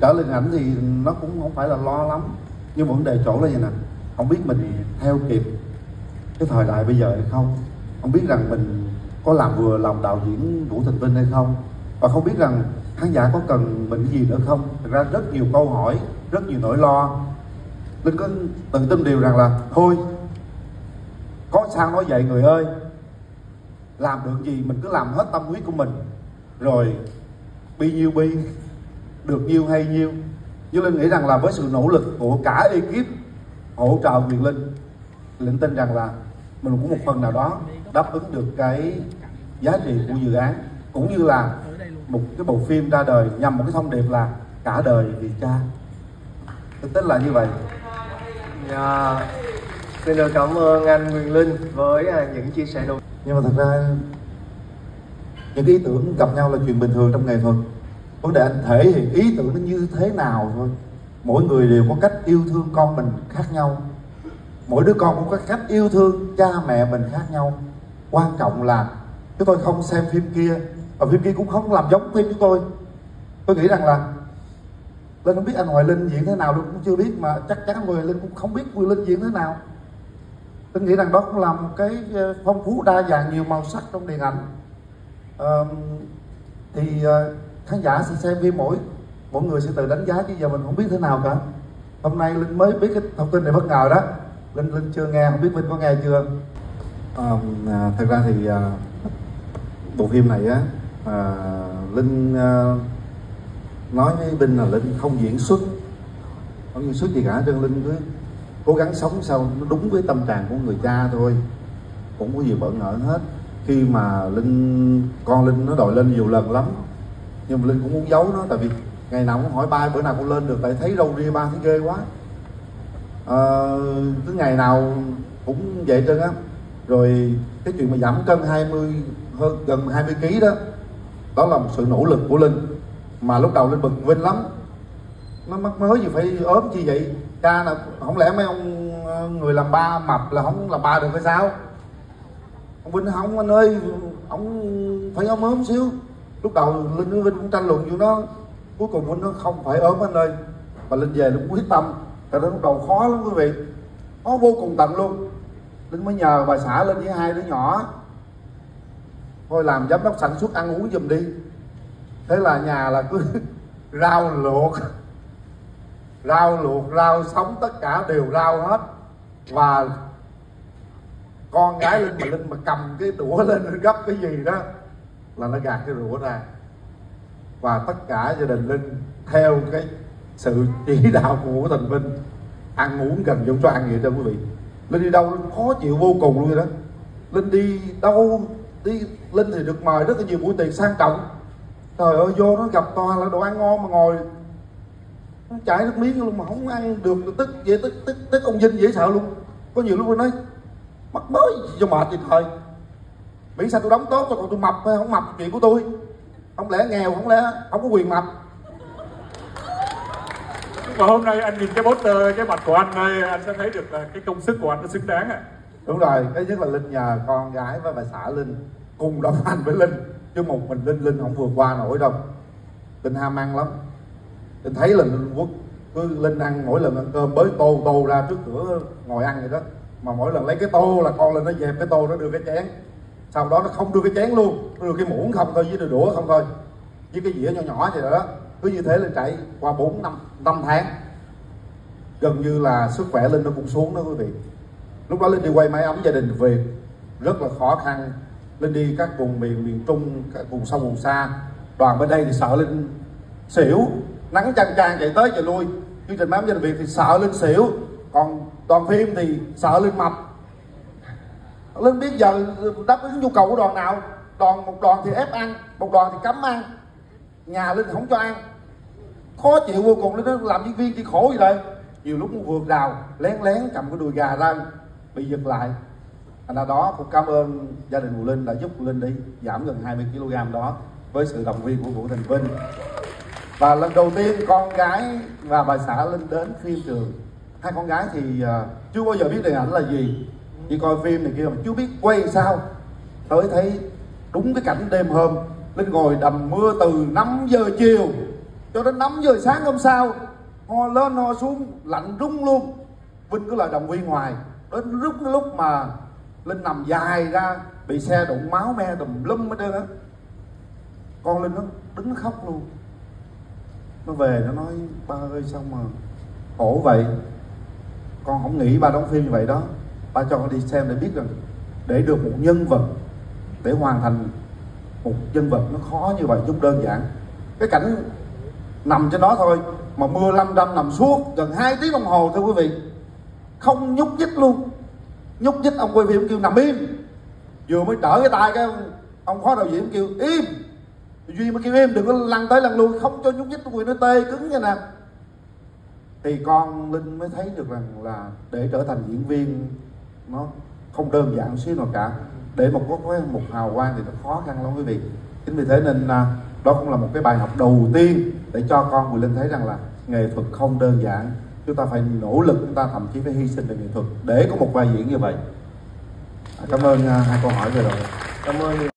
trở lên ảnh thì nó cũng không phải là lo lắm, nhưng vấn đề chỗ là gì nè, không biết mình theo kịp cái thời đại bây giờ hay không, không biết rằng mình có làm vừa lòng đạo diễn Vũ Thành Vinh hay không, và không biết rằng khán giả có cần mình cái gì nữa không. Thực ra rất nhiều câu hỏi, rất nhiều nỗi lo. Linh có tự tin điều rằng là thôi, có sao nói vậy người ơi, làm được gì mình cứ làm hết tâm huyết của mình, rồi bi nhiêu bi, được nhiêu hay nhiêu. Nhưng Linh nghĩ rằng là với sự nỗ lực của cả ekip hỗ trợ Quyền Linh, Linh tin rằng là mình cũng một phần nào đó đáp ứng được cái giá trị của dự án, cũng như là một cái bộ phim ra đời nhằm một cái thông điệp là cả đời vì cha. Linh tính là như vậy. Xin được cảm ơn anh Quyền Linh với những chia sẻ đầu. Nhưng mà thật ra những cái ý tưởng gặp nhau là chuyện bình thường trong nghệ thuật. Vấn đề anh thể hiện ý tưởng nó như thế nào thôi. Mỗi người đều có cách yêu thương con mình khác nhau, mỗi đứa con cũng có cách yêu thương cha mẹ mình khác nhau. Quan trọng là chúng tôi không xem phim kia, và phim kia cũng không làm giống phim của tôi. Tôi nghĩ rằng là Linh không biết anh Hoài Linh diễn thế nào, Linh cũng chưa biết, mà chắc chắn anh Hoài Linh cũng không biết Hoài Linh diễn thế nào. Tôi nghĩ rằng đó cũng là một cái phong phú đa dạng nhiều màu sắc trong điện ảnh. Khán giả sẽ xem phim, mỗi người sẽ tự đánh giá, chứ giờ mình không biết thế nào cả. Hôm nay Linh mới biết cái thông tin này bất ngờ đó. Linh chưa nghe, không biết Vinh có nghe chưa. Thật ra thì bộ phim này á, Linh nói với Vinh là Linh không diễn xuất gì cả, cho Linh cứ cố gắng sống sao nó đúng với tâm trạng của người cha thôi, cũng không có gì bỡ ngỡ hết. Khi mà con Linh nó đòi lên nhiều lần lắm, nhưng mà Linh cũng muốn giấu nó, tại vì ngày nào cũng hỏi ba bữa nào con lên được, tại thấy râu ria ba thấy ghê quá. Cứ ngày nào cũng vậy trơn á. Rồi cái chuyện mà giảm cân gần 20 kg đó là một sự nỗ lực của Linh, mà lúc đầu Linh bực Vinh lắm, nó mắc mới gì phải ốm chi vậy, cha là không lẽ mấy ông người làm ba mập là không làm ba được hay sao? Ông Vinh không anh ơi, ông phải ốm xíu. Lúc đầu Linh với Vinh cũng tranh luận chuyện đó, cuối cùng Vinh nó không phải ốm anh ơi, và Linh về Linh quyết tâm. Tại đó lúc đầu khó lắm quý vị, khó vô cùng tận luôn. Linh mới nhờ bà xã Linh với hai đứa nhỏ thôi làm giám đốc sản xuất ăn uống giùm đi. Thế là nhà là cứ rau luộc, rau sống, tất cả đều rau hết. Và con gái Linh mà cầm cái đũa lên gấp cái gì đó là nó gạt cái đũa ra. Và tất cả gia đình Linh theo cái sự chỉ đạo của Vũ Thành Vinh ăn uống gần giống cho ăn vậy đó quý vị. Linh đi đâu Linh khó chịu vô cùng luôn vậy đó. Linh đi đâu Linh thì được mời rất là nhiều buổi tiệc sang trọng, trời ơi vô nó gặp toàn là đồ ăn ngon mà ngồi nó chảy nước miếng luôn mà không ăn được, tức ông Vinh dễ sợ luôn. Có nhiều lúc Linh nói mắc mới gì cho mệt vậy trời, miễn sao tôi đóng tốt cho, còn tôi mập hay không mập chuyện của tôi, không lẽ nghèo, không lẽ không có quyền mập. Mà hôm nay anh nhìn cái poster, cái mặt của anh ơi, anh sẽ thấy được là cái công sức của anh nó xứng đáng ạ. Đúng rồi, cái nhất là Linh nhờ con gái với bà xã Linh cùng đồng hành với Linh, chứ một mình Linh không vượt qua nổi đâu. Linh ham ăn lắm, Linh thấy là Linh Quốc cứ Linh ăn mỗi lần ăn cơm bới tô ra trước cửa ngồi ăn vậy đó, mà mỗi lần lấy cái tô là con Linh nó dẹp cái tô, nó đưa cái chén, sau đó nó không đưa cái chén luôn, nó đưa cái muỗng không thôi, với đũa không thôi, với cái dĩa nhỏ vậy đó. Cứ như thế Linh chạy qua 4-5 tháng, gần như là sức khỏe Linh nó cũng xuống đó quý vị. Lúc đó Linh đi quay máy ấm gia đình Việt rất là khó khăn. Linh đi các vùng miền Trung, các vùng sâu vùng xa, đoàn bên đây thì sợ Linh xỉu, nắng chang chang chạy tới chạy lui. Chương trình máy ấm gia đình Việt thì sợ Linh xỉu, còn đoàn phim thì sợ Linh mập. Linh biết giờ đáp ứng nhu cầu của đoàn nào, một đoàn thì ép ăn, một đoàn thì cấm ăn, nhà Linh không cho ăn, khó chịu vô cùng. Linh nói làm diễn viên chỉ khổ gì đây. Nhiều lúc muốn vượt rào lén cầm cái đùi gà ra bị giật lại. Thành ra đó cũng cảm ơn gia đình của Linh đã giúp Linh đi giảm gần 20 kg đó với sự động viên của Vũ Thành Vinh. Và lần đầu tiên con gái và bà xã Linh đến phim trường. Hai con gái thì chưa bao giờ biết điện ảnh là gì, chỉ coi phim này kia mà chưa biết quay sao. Tới thấy đúng cái cảnh đêm hôm Linh ngồi đầm mưa từ 5 giờ chiều cho đến 5 giờ sáng hôm sau, ho lên ho xuống lạnh rung luôn. Vinh cứ là động viên hoài. Đến lúc mà Linh nằm dài ra, bị xe đụng máu me tùm lum hết trơn á, con Linh nó đứng nó khóc luôn. Nó về nó nói ba ơi sao mà khổ vậy, con không nghĩ ba đóng phim như vậy đó, ba cho con đi xem để biết rằng để được một nhân vật, để hoàn thành một nhân vật nó khó như vậy chứ không đơn giản. Cái cảnh nằm trên đó thôi mà mưa lâm đâm nằm suốt gần 2 tiếng đồng hồ thưa quý vị, không nhúc nhích luôn. Nhúc nhích ông quay phim kêu nằm im, vừa mới trở cái tay cái ông phó đạo diễn kêu im, Duy mới kêu im đừng có lăn tới lăn lui, không cho nhúc nhích, quyền nó tê cứng như nè. Thì con Linh mới thấy được rằng là để trở thành diễn viên nó không đơn giản xíu nào cả, để có một hào quang thì nó khó khăn lắm quý vị. Chính vì thế nên đó cũng là một cái bài học đầu tiên để cho con Quyền Linh thấy rằng là nghệ thuật không đơn giản, chúng ta phải nỗ lực, chúng ta thậm chí phải hy sinh về nghệ thuật để có một vai diễn như vậy. Cảm ơn hai câu hỏi vừa rồi. Cảm ơn.